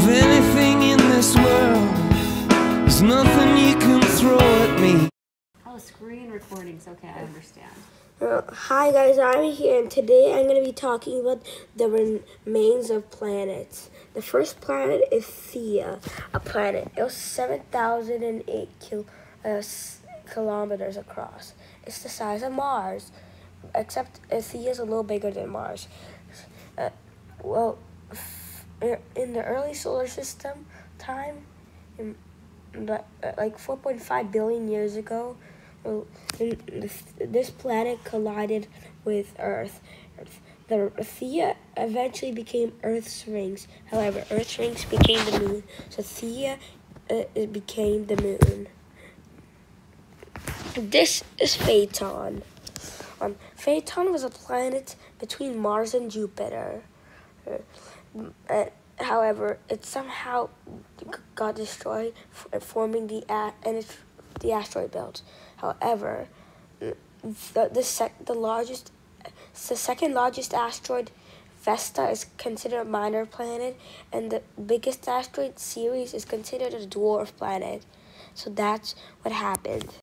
of anything in this world. There's nothing you can throw at me. Oh, screen recordings. Okay, I understand. Hi guys, I'm here and today I'm going to be talking about the remains of planets. The first planet is Theia, a planet. It was 7,008 kilometers across. It's the size of Mars, except Theia is a little bigger than Mars. In the early solar system time, like 4.5 billion years ago, this planet collided with Earth. The Theia eventually became Earth's rings. However, Earth's rings became the moon, so Theia it became the moon. This is Phaeton. Phaeton was a planet between Mars and Jupiter. However, it somehow got destroyed, forming the asteroid belt. However, the second largest asteroid, Vesta, is considered a minor planet, and the biggest asteroid, Ceres, is considered a dwarf planet. So that's what happened.